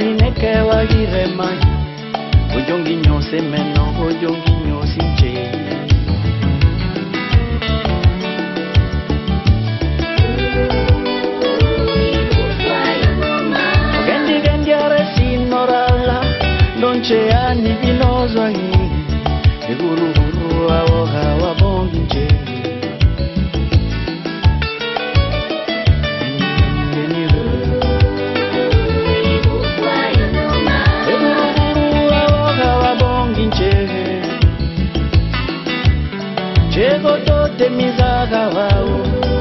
ineke wagirema ojongi nyose meno ojongi nyosi che ogendi gendiare sinorala donche ani binozo hi eguru awoga wabongi che Chego tote mizaga wao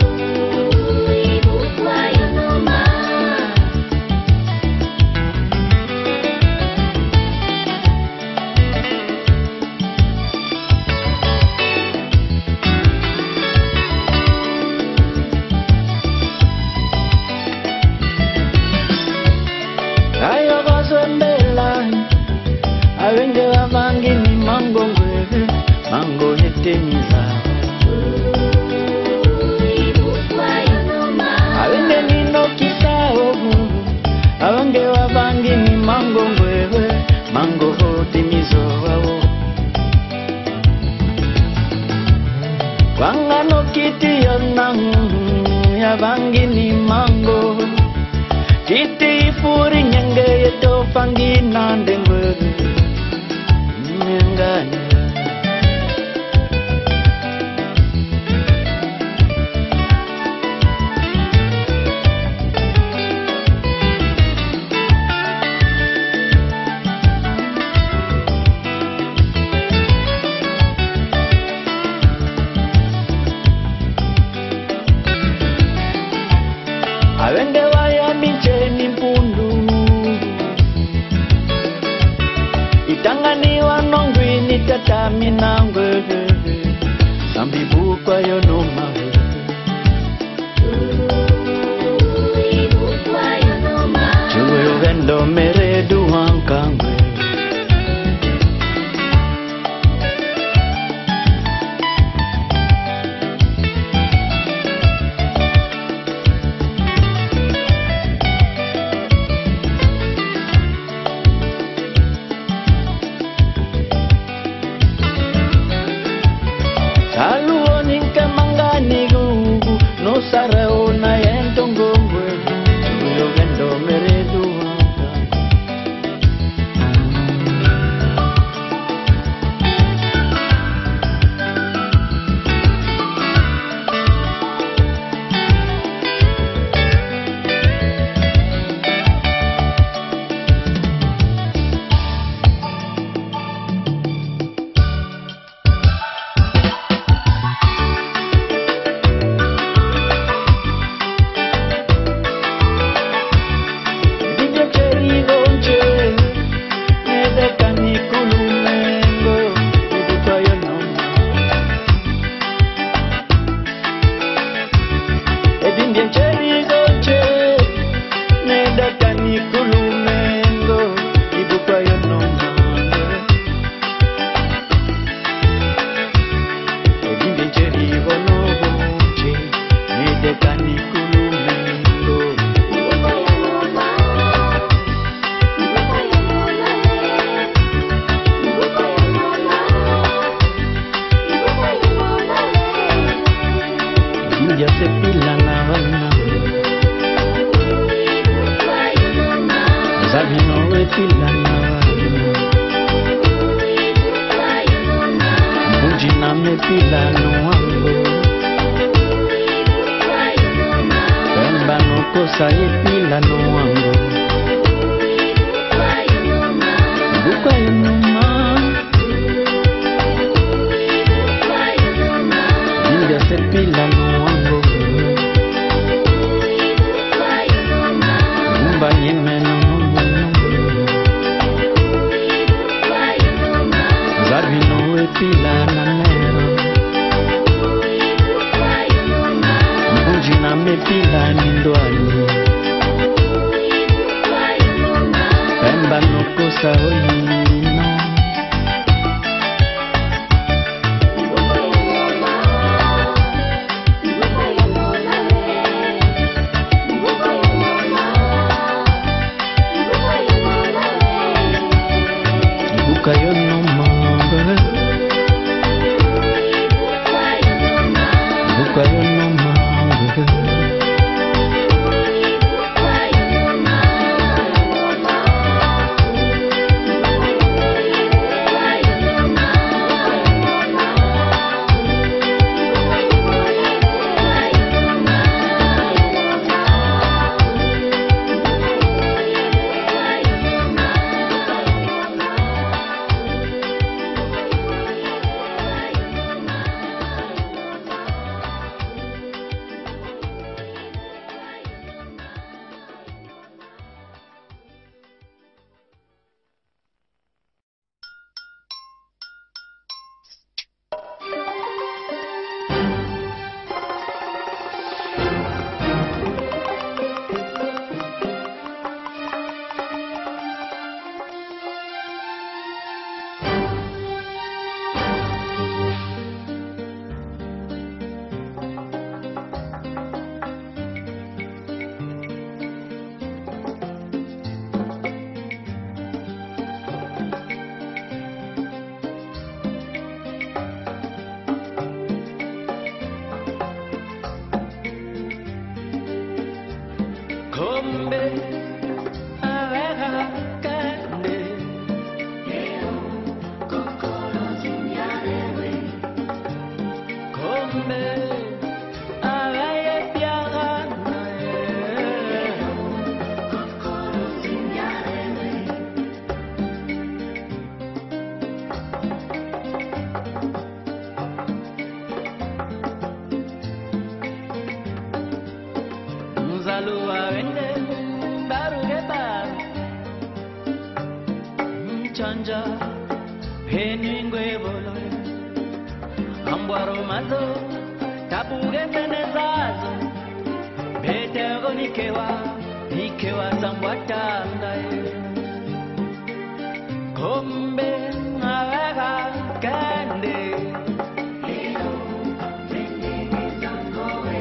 Ayo basondela awenge wavangi ni mango ngwe mango yete mizaga awenge nino kisao awange wavangi ni mango ngwe mango hote mizoao wangano kiti yonang yavangi ni mango kiti furi nyenge yeto fangi nande ngwe nyengane awende waya micheni mpundu itangani wanongwini tatami nangwe sambibu kwa yonoma chuwe wendo meredu wankangwe Saluoni nkemangani gugu no saraona yentongongwe yo vendo meredu ya se pila na wana Zabino we pila na wana Bujina me pila no wango Pemba no kosa ye pila no wango Buka yonoma ya se pila no wango Umba yeme no Zabino we pila na nero Bujina me pila nindwani Pemba no kosa oyino Bukayo no manga. Bukayo no manga. Chanja peningwe bolo ambwaro mazo tabuge tenezazo betego nikewa zambwata ndae kombe awega kande ero vende zangoe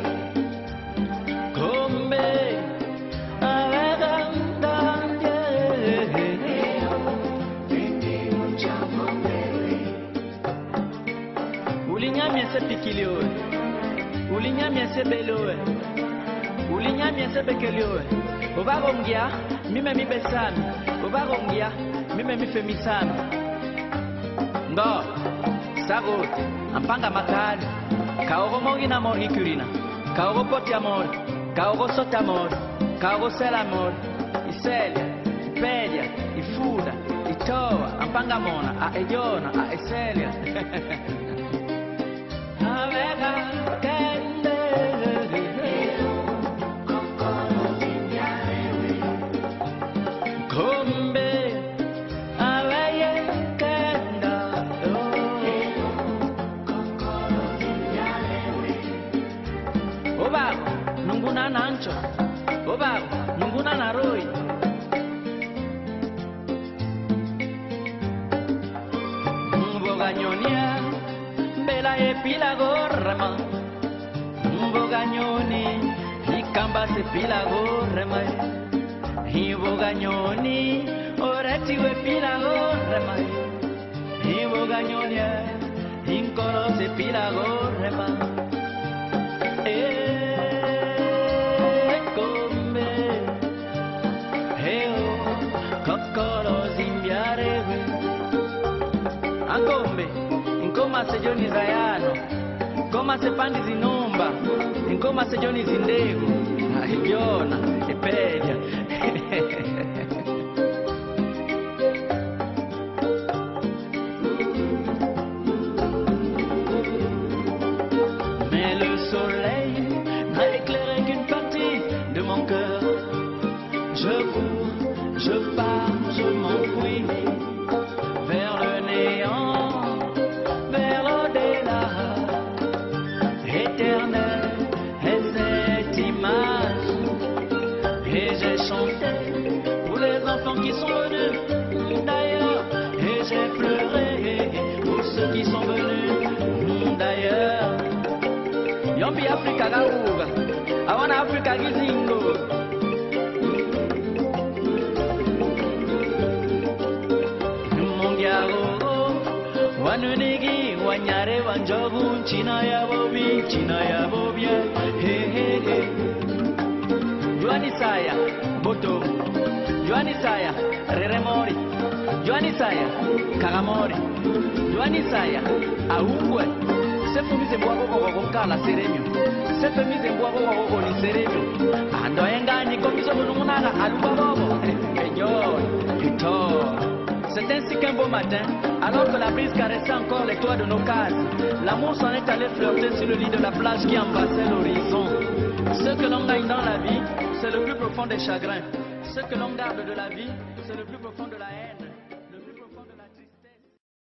kombe awega ndande ulinyamye sepikilio ulinyamye sebeloe ulinyamye sebekelioe obagongia mime mibesami obagongia mime mifemisami ndo sagote ampanga makali kaogo mongi na morgi kurina kaogo poti amor kaogo sota amor kaogo sela amor iselia ipedia ifuda itoa ampanga mona a ejona a eselia avega tende kombe avaye kenda oba nunguna nancho oba nunguna naroi mboganyonia mbela epilagorrema mboganyoni ikamba sepilagorrema iboganyoni oreti wepilagorrema iboganyoni inkoro sepilagorrema kombe heo kokoro zimbiarewe angombe Ngoma sejoni zayano, ngoma sepandi zinomba, ngoma sejoni zindego, ahibiona, epedia. Mais le soleil n'a éclairé qu'une partie de mon cœur. Je cours, je pars, je m'enfuis vers le néant. Qui sont venus d'ailleurs et j'ai pleuré pour ceux qui sont venus d'ailleurs. Yombi Afrika garuga, awana Afrika gizingo. Wanunigi, wanyare, wanjogu, china ya bobia, he he he. Joani Saya, Boto, Joani Saya, Reremori, Joani Saya, Karamori, Joani Saya, Aungwe, Sefu mise mwago kwa kala seremio, Sefu mise mwago kwa ni seremio, Ando engani komiso mununga aluba bobo, Enyo, Hito. C'est ainsi qu'un beau matin, alors que la brise caressait encore les toits de nos cases, l'amour s'en est allé flirter sur le lit de la plage qui embrassait l'horizon. Ce que l'on gagne dans la vie, c'est le plus profond des chagrins. Ce que l'on garde de la vie, c'est le plus profond de la haine, le plus profond de la tristesse.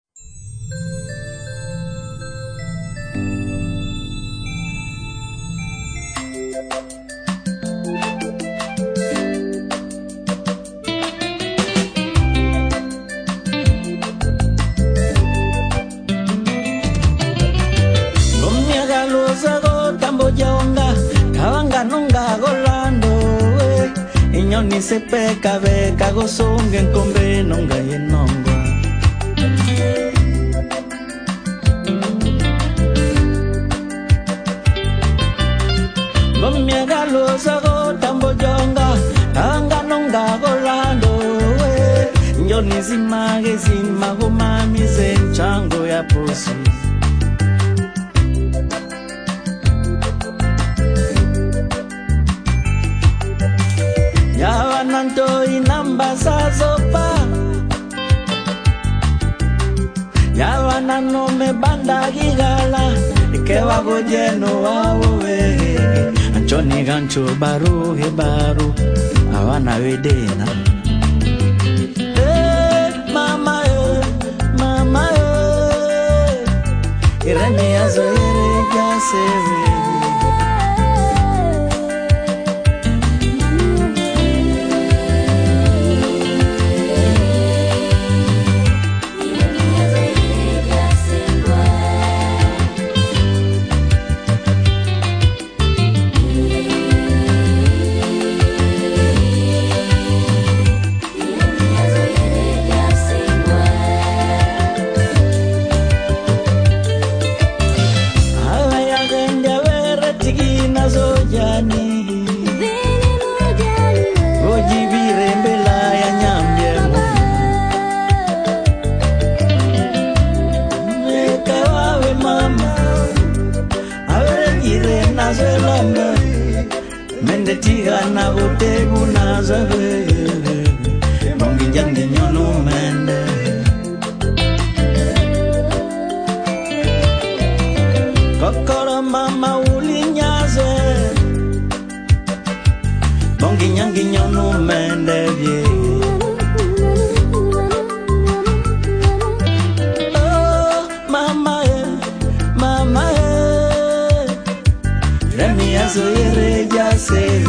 Inyoni se peka beka gosonge nkombe nonga yenongwa Gomiaga loza go tambojonga anga nonga golando Inyoni zimage zimago mami zenchango ya posi Yawananto inamba sazopa Yawanano me banda gigala Ikewa gojeno wawe Anchoni gancho baru hebaru Awana wedena Mama mama Irene azoere jaseve Tiga na bote bunaza Mongi jangi nyono mende Kokoro mama ulinyaze Mongi nyangi nyono mende Oh mama mama Remi aso yere jase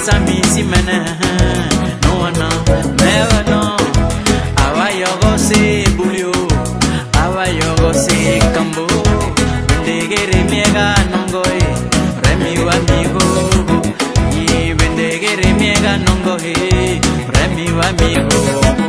sami simene no no never no awa yogo se bulio awa yogo se kambo bendegere miega nongoi remi wa migo yi bendegere miega nongoi remi wa migo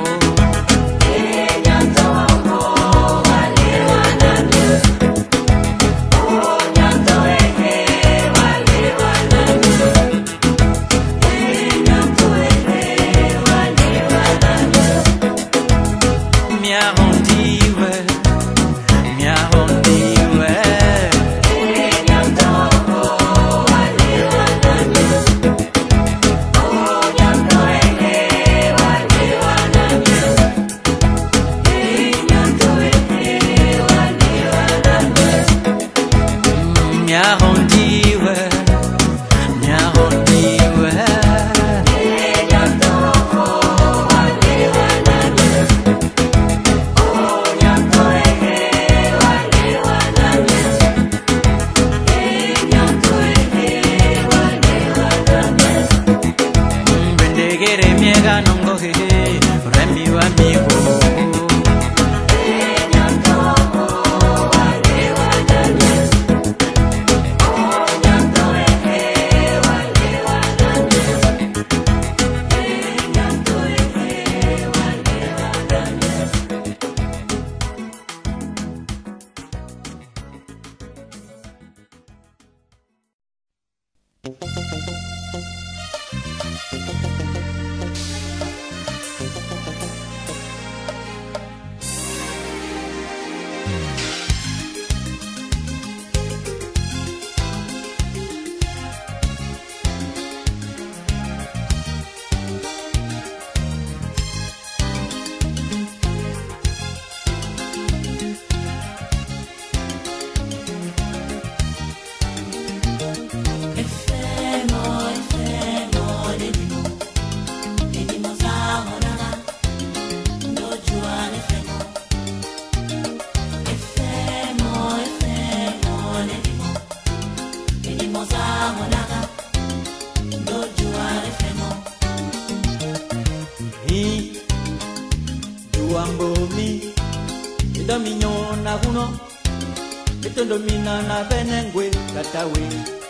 Domina na benengwe katawe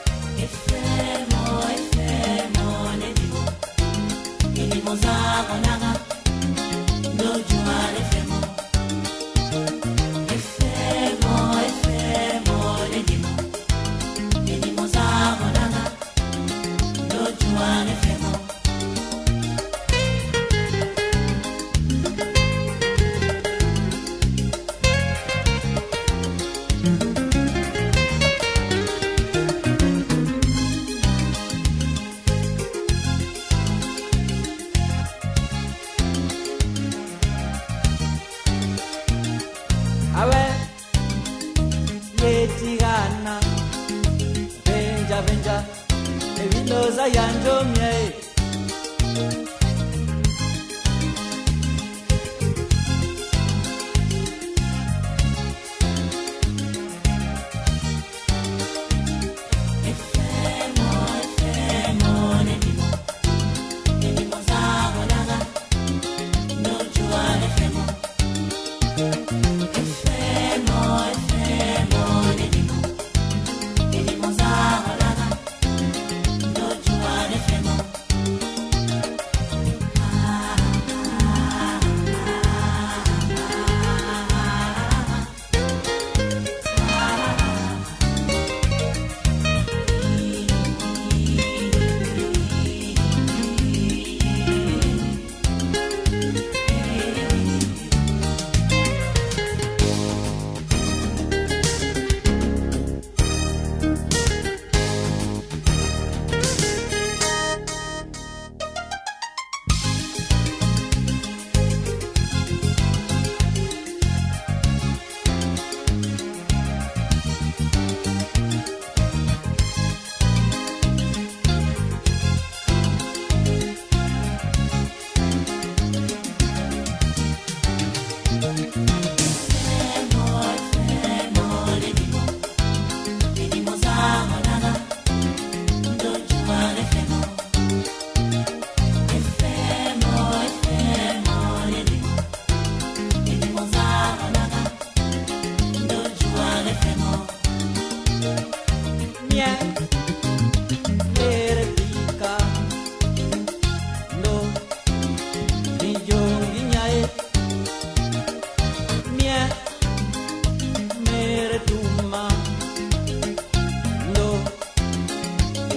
efemo ne dibo ini moza konaga no juare efemo ne dibo ini moza konaga no juare efemo Venja, eviloza yanjo mie.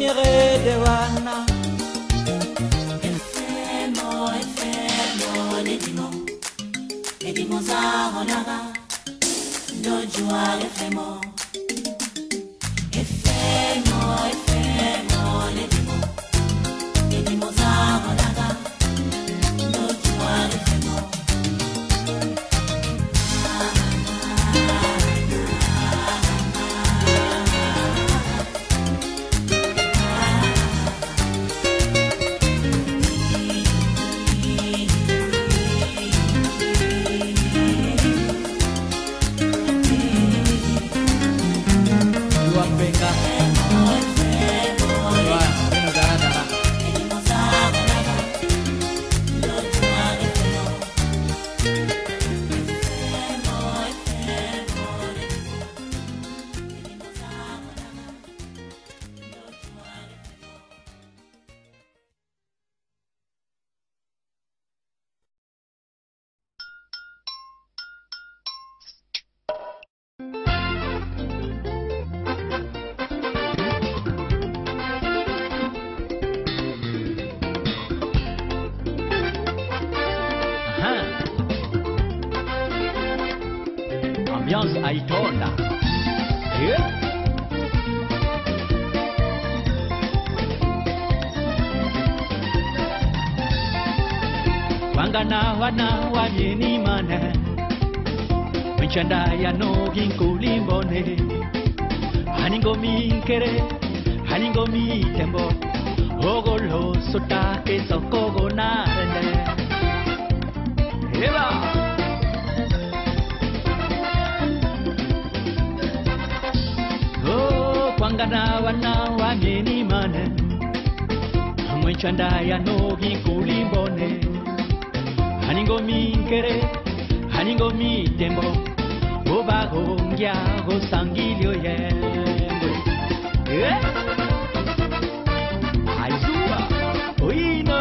nyere de wana Edimo zahonaga Dojua efemo Ledimo Edimo zahonaga Dojua efemo Ambiance Aitonda. Yeah. Wangana wana wanyeni mane Winchanda ya no ginko limbone Haningo mi kere Haningo mi tembo Ogolo sota ke sokogo narende Eva Wangana wana wanyeni mane Winchanda ya no ginko limbone Haningo mi kere, haningo mi tembo, obago ngia go sangilio yembo. Aizua, oino.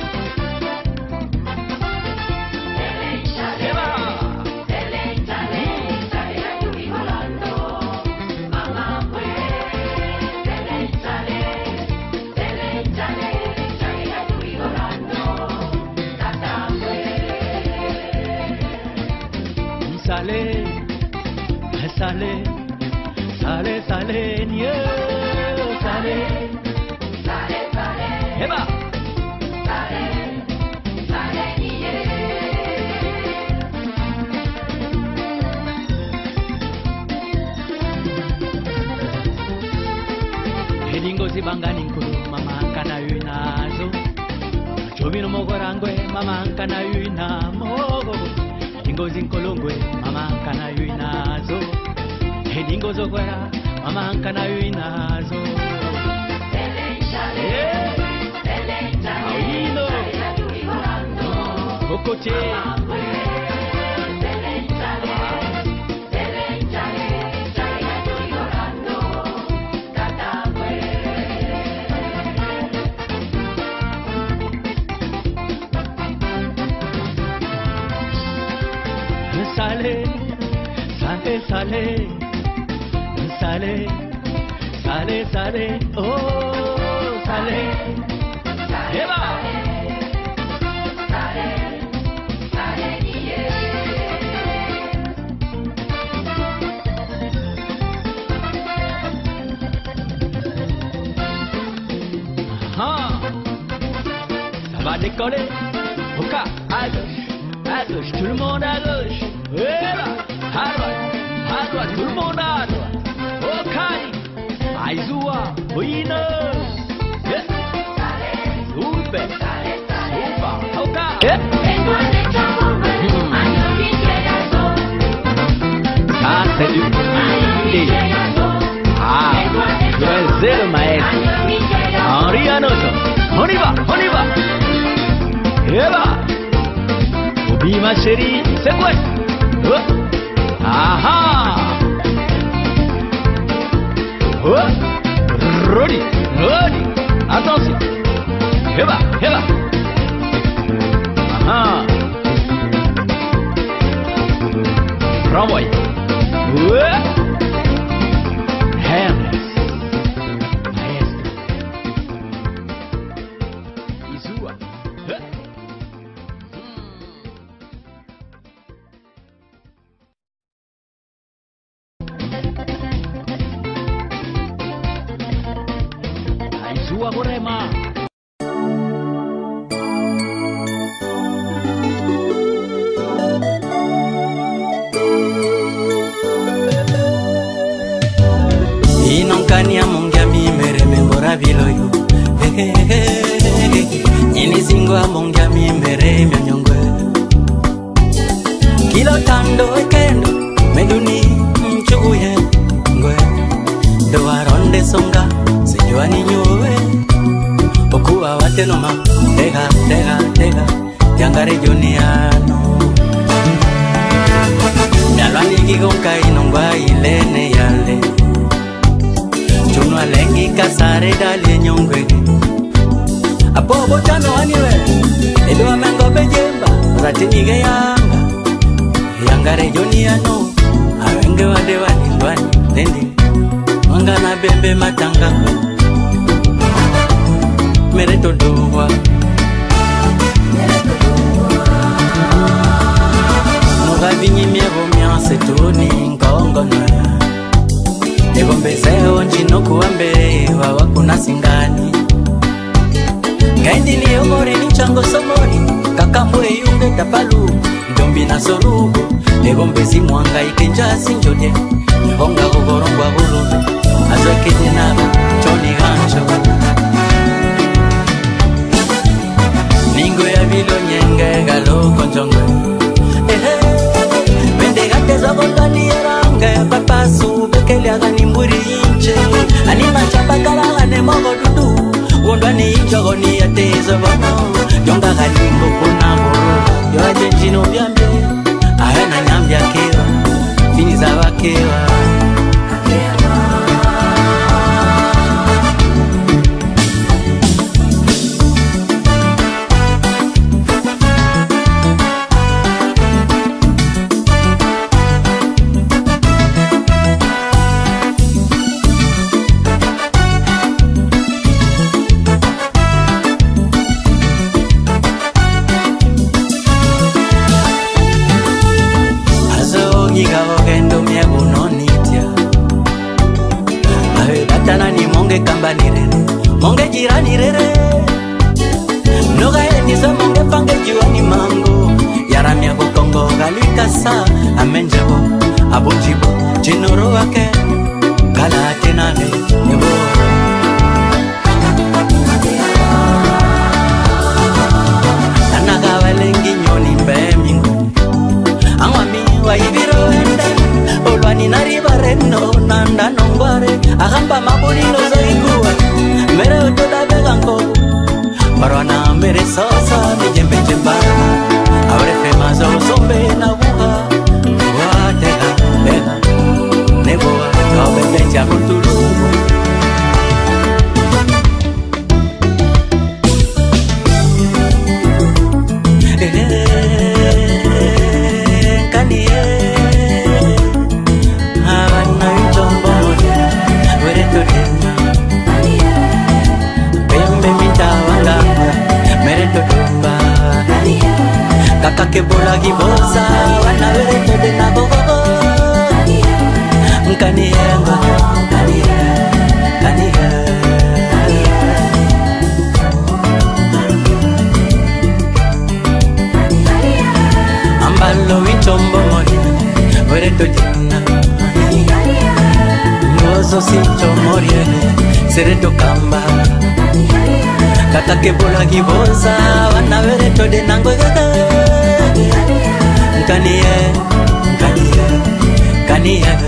Sale, sale, sale, sale, niyo, sale, sale, sale, eba, sale, sale, niye. Hedingo zibangani nkulu mama kana yunazo, chobino mogorangwe mama kana yunamo. Ngozi nkolongwe mama kana yuinazo Hedingo zokwera mama kana yuinazo Awino Okoche Sale, sale, sale, sale, sale, sale, oh, sale, ¡Eva! Sale, sale, ça va décoller, au cas, à gauche, tout le monde à gauche. Et là, à droite, tout le monde à droite. Ok, Aizua, Oino. Super, super, ok. Ça, c'est du idée. Ah, tu es le maestro. Henri Anoto. On y va, on y va. Et là. Obi ma chérie, c'est quoi? Oh. Aha! Oh. Rodi, Rodi. Attention. Heba, heba. Aha. Renvoie. Ouais. Hermes. Maestro. Dua Burema. Inonkania mongia mi mere membora biloyo. Ini singwa mongia mi mere myonyongwe. Kilo tando ekendo meduni mchuye ngwe. Doa ronde songa sejuani nyuwe. Okuwa watenoma tega Yangare juniano. Mialwani kigonka inongwa ilene yale. Chuno alengi kasare dali nyongwe. Apobo chano aniwe Edo amengo bejemba Ratinige yanga Yangare juniano Awenge wadewa nindwani Tendi Wangana bembe matanga Mereto duwa Noga vinyi miego mianse tuni Nkaongona Ego mbezeo njino kuambe Wawakuna singani Gaindi ni omori ni chango somori Kakambwe yunge tapalu Ndombi na sorugo Egombezi mwanga ikenja sinjode Honga gogorongwa hulume Azwa kejenaba choni gancho Ningo ya vilo nyenge galo konjongwe Wende gate zogondani erange Papasu bekele agani mburi inche Anima chapakala ane mogo dudu Wondwani injogoni ya tezo bono Yonga galingo kuna moro Yo ajenjino vyambe Ahena nyambia kewa Finiza wakewa Kamba nirere, monge jirani rere Noga enizo monge pange jiwani mango Yaramia kukongo galikasa Amenjebo, abunjibo, jinoro wake Kala atenane, nebo Nanaga walengi nyoni mbe mingo Angwami wa ibiro ende Olwani nariba reno nanda nongware Agamba maburi nozo iguwa Mere otoda begango Marwana mere sosa Mijembe jembara Aure fema zo zombe na wuha Watega bega Neboa Kaube benja kultulugu Kakake bola gibosa wana wereto de na gogo Nkaniyenga Kaniyenga Ambalo wichombo mori wereto jina Nyozo sincho morie sereto kamba Kakake bola gibosa wana wereto de na gogo Kaniye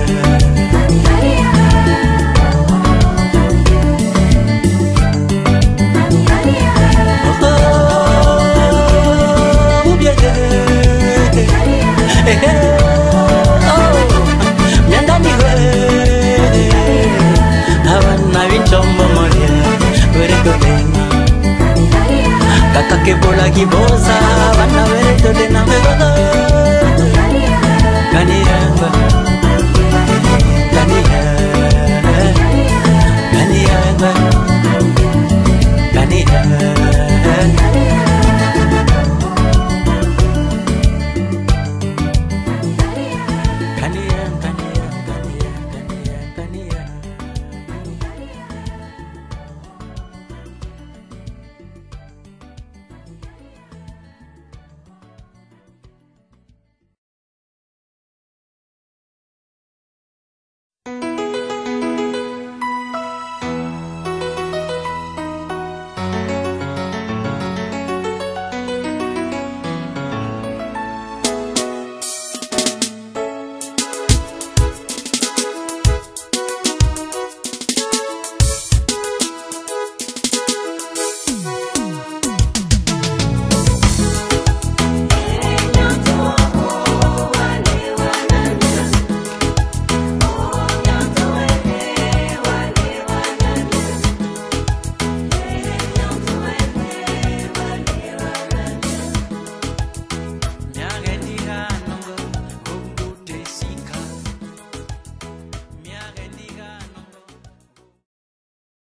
Miandani we Hawana winchombo morie Wereto dena Kakake bola gibosa wana wereto dena Kaniye